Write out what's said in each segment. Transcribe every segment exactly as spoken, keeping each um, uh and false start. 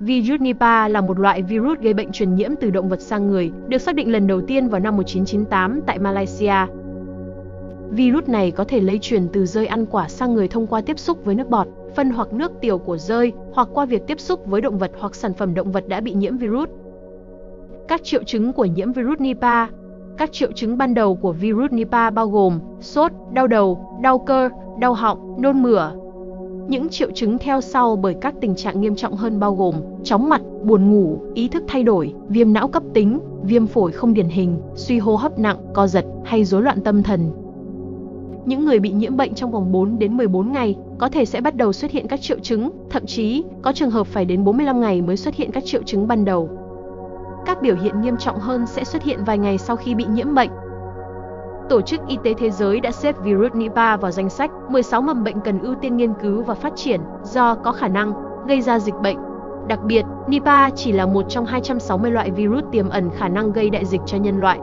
Virus Nipah là một loại virus gây bệnh truyền nhiễm từ động vật sang người, được xác định lần đầu tiên vào năm một nghìn chín trăm chín mươi tám tại Malaysia. Virus này có thể lây truyền từ dơi ăn quả sang người thông qua tiếp xúc với nước bọt, phân hoặc nước tiểu của dơi, hoặc qua việc tiếp xúc với động vật hoặc sản phẩm động vật đã bị nhiễm virus. Các triệu chứng của nhiễm virus Nipah. Các triệu chứng ban đầu của virus Nipah bao gồm sốt, đau đầu, đau cơ, đau họng, nôn mửa. Những triệu chứng theo sau bởi các tình trạng nghiêm trọng hơn bao gồm chóng mặt, buồn ngủ, ý thức thay đổi, viêm não cấp tính, viêm phổi không điển hình, suy hô hấp nặng, co giật hay rối loạn tâm thần. Những người bị nhiễm bệnh trong vòng bốn đến mười bốn ngày có thể sẽ bắt đầu xuất hiện các triệu chứng, thậm chí có trường hợp phải đến bốn mươi lăm ngày mới xuất hiện các triệu chứng ban đầu. Các biểu hiện nghiêm trọng hơn sẽ xuất hiện vài ngày sau khi bị nhiễm bệnh. Tổ chức Y tế Thế giới đã xếp virus Nipah vào danh sách mười sáu mầm bệnh cần ưu tiên nghiên cứu và phát triển do có khả năng gây ra dịch bệnh. Đặc biệt, Nipah chỉ là một trong hai trăm sáu mươi loại virus tiềm ẩn khả năng gây đại dịch cho nhân loại.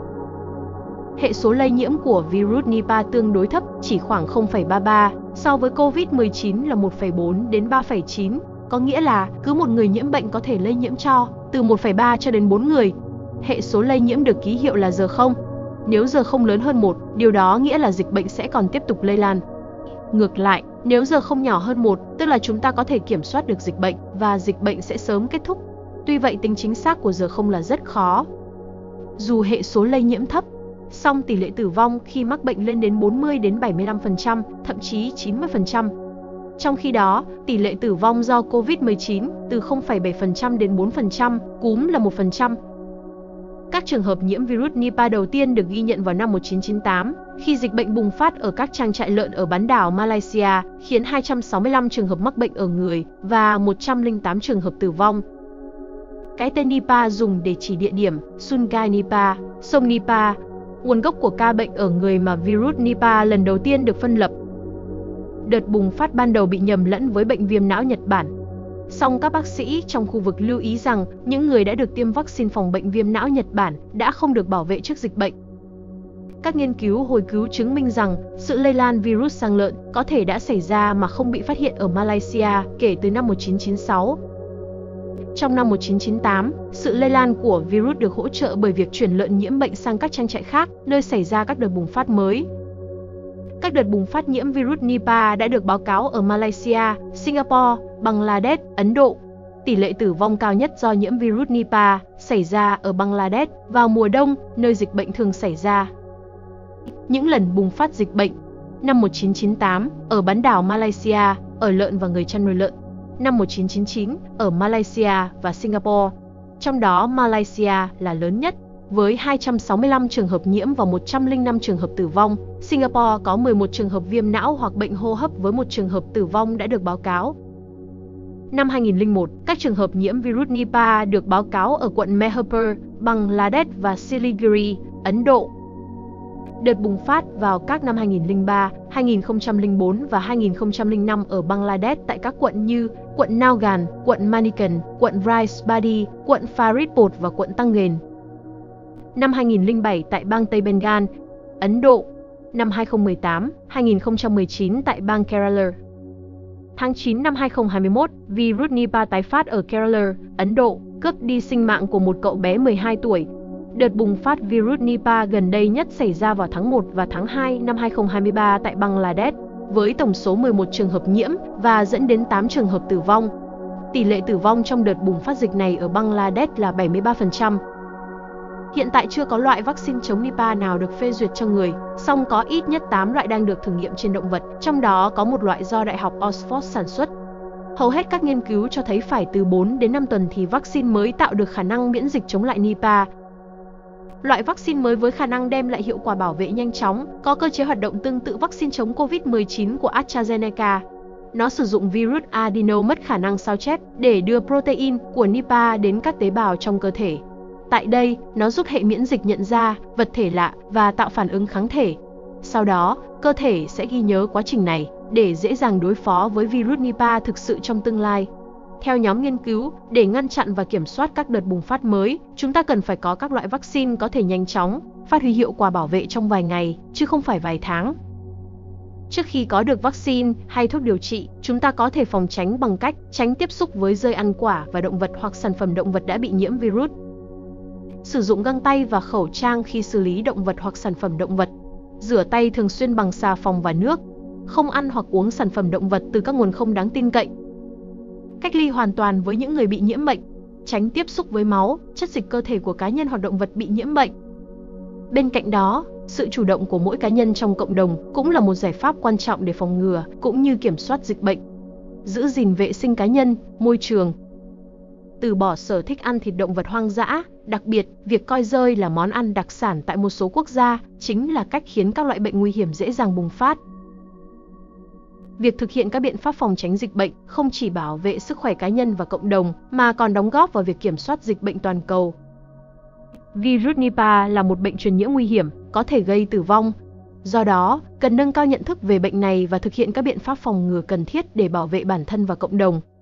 Hệ số lây nhiễm của virus Nipah tương đối thấp, chỉ khoảng không phẩy ba mươi ba, so với Covid mười chín là một phẩy bốn đến ba phẩy chín, có nghĩa là cứ một người nhiễm bệnh có thể lây nhiễm cho từ một phẩy ba cho đến bốn người. Hệ số lây nhiễm được ký hiệu là giờ không. Nếu giờ không lớn hơn một, điều đó nghĩa là dịch bệnh sẽ còn tiếp tục lây lan. Ngược lại, nếu giờ không nhỏ hơn một, tức là chúng ta có thể kiểm soát được dịch bệnh và dịch bệnh sẽ sớm kết thúc. Tuy vậy, tính chính xác của giờ không là rất khó. Dù hệ số lây nhiễm thấp, song tỷ lệ tử vong khi mắc bệnh lên đến bốn mươi đến bảy mươi lăm phần trăm, thậm chí chín mươi phần trăm. Trong khi đó, tỷ lệ tử vong do Covid mười chín từ không phẩy bảy phần trăm đến bốn phần trăm, cúm là một phần trăm. Các trường hợp nhiễm virus Nipah đầu tiên được ghi nhận vào năm một nghìn chín trăm chín mươi tám, khi dịch bệnh bùng phát ở các trang trại lợn ở bán đảo Malaysia, khiến hai trăm sáu mươi lăm trường hợp mắc bệnh ở người và một trăm lẻ tám trường hợp tử vong. Cái tên Nipah dùng để chỉ địa điểm Sungai Nipah, sông Nipah, nguồn gốc của ca bệnh ở người mà virus Nipah lần đầu tiên được phân lập. Đợt bùng phát ban đầu bị nhầm lẫn với bệnh viêm não Nhật Bản. Song các bác sĩ trong khu vực lưu ý rằng những người đã được tiêm vaccine phòng bệnh viêm não Nhật Bản đã không được bảo vệ trước dịch bệnh. Các nghiên cứu hồi cứu chứng minh rằng sự lây lan virus sang lợn có thể đã xảy ra mà không bị phát hiện ở Malaysia kể từ năm một nghìn chín trăm chín mươi sáu. Trong năm một nghìn chín trăm chín mươi tám, sự lây lan của virus được hỗ trợ bởi việc chuyển lợn nhiễm bệnh sang các trang trại khác, nơi xảy ra các đợt bùng phát mới. Các đợt bùng phát nhiễm virus Nipah đã được báo cáo ở Malaysia, Singapore, Bangladesh, Ấn Độ. Tỷ lệ tử vong cao nhất do nhiễm virus Nipah xảy ra ở Bangladesh vào mùa đông, nơi dịch bệnh thường xảy ra. Những lần bùng phát dịch bệnh: năm một nghìn chín trăm chín mươi tám, ở bán đảo Malaysia, ở lợn và người chăn nuôi lợn. Năm một nghìn chín trăm chín mươi chín, ở Malaysia và Singapore. Trong đó Malaysia là lớn nhất, với hai trăm sáu mươi lăm trường hợp nhiễm và một trăm lẻ năm trường hợp tử vong. Singapore có mười một trường hợp viêm não hoặc bệnh hô hấp với một trường hợp tử vong đã được báo cáo. Năm hai nghìn lẻ một, các trường hợp nhiễm virus Nipah được báo cáo ở quận Mehapur, Bangladesh và Siliguri, Ấn Độ. Đợt bùng phát vào các năm hai nghìn lẻ ba, hai nghìn không trăm lẻ bốn và hai nghìn không trăm lẻ năm ở Bangladesh tại các quận như quận Naugan, quận Manikan, quận Raisbadi, quận Faridpur và quận Tangen. Năm hai nghìn lẻ bảy tại bang Tây Bengal, Ấn Độ. Năm hai nghìn không trăm mười tám, hai nghìn không trăm mười chín tại bang Kerala. Tháng chín năm hai nghìn không trăm hai mươi mốt, virus Nipah tái phát ở Kerala, Ấn Độ, cướp đi sinh mạng của một cậu bé mười hai tuổi. Đợt bùng phát virus Nipah gần đây nhất xảy ra vào tháng một và tháng hai năm hai nghìn không trăm hai mươi ba tại Bangladesh, với tổng số mười một trường hợp nhiễm và dẫn đến tám trường hợp tử vong. Tỷ lệ tử vong trong đợt bùng phát dịch này ở Bangladesh là bảy mươi ba phần trăm. Hiện tại chưa có loại vaccine chống Nipah nào được phê duyệt cho người, song có ít nhất tám loại đang được thử nghiệm trên động vật, trong đó có một loại do Đại học Oxford sản xuất. Hầu hết các nghiên cứu cho thấy phải từ bốn đến năm tuần thì vaccine mới tạo được khả năng miễn dịch chống lại Nipah. Loại vaccine mới với khả năng đem lại hiệu quả bảo vệ nhanh chóng, có cơ chế hoạt động tương tự vaccine chống Covid mười chín của AstraZeneca. Nó sử dụng virus adeno mất khả năng sao chép để đưa protein của Nipah đến các tế bào trong cơ thể. Tại đây, nó giúp hệ miễn dịch nhận ra vật thể lạ và tạo phản ứng kháng thể. Sau đó, cơ thể sẽ ghi nhớ quá trình này để dễ dàng đối phó với virus Nipah thực sự trong tương lai. Theo nhóm nghiên cứu, để ngăn chặn và kiểm soát các đợt bùng phát mới, chúng ta cần phải có các loại vaccine có thể nhanh chóng phát huy hiệu quả bảo vệ trong vài ngày, chứ không phải vài tháng. Trước khi có được vaccine hay thuốc điều trị, chúng ta có thể phòng tránh bằng cách tránh tiếp xúc với dơi ăn quả và động vật hoặc sản phẩm động vật đã bị nhiễm virus. Sử dụng găng tay và khẩu trang khi xử lý động vật hoặc sản phẩm động vật. Rửa tay thường xuyên bằng xà phòng và nước. Không ăn hoặc uống sản phẩm động vật từ các nguồn không đáng tin cậy. Cách ly hoàn toàn với những người bị nhiễm bệnh. Tránh tiếp xúc với máu, chất dịch cơ thể của cá nhân hoặc động vật bị nhiễm bệnh. Bên cạnh đó, sự chủ động của mỗi cá nhân trong cộng đồng cũng là một giải pháp quan trọng để phòng ngừa cũng như kiểm soát dịch bệnh. Giữ gìn vệ sinh cá nhân, môi trường. Từ bỏ sở thích ăn thịt động vật hoang dã, đặc biệt, việc coi dơi là món ăn đặc sản tại một số quốc gia chính là cách khiến các loại bệnh nguy hiểm dễ dàng bùng phát. Việc thực hiện các biện pháp phòng tránh dịch bệnh không chỉ bảo vệ sức khỏe cá nhân và cộng đồng, mà còn đóng góp vào việc kiểm soát dịch bệnh toàn cầu. Virus Nipah là một bệnh truyền nhiễm nguy hiểm, có thể gây tử vong. Do đó, cần nâng cao nhận thức về bệnh này và thực hiện các biện pháp phòng ngừa cần thiết để bảo vệ bản thân và cộng đồng.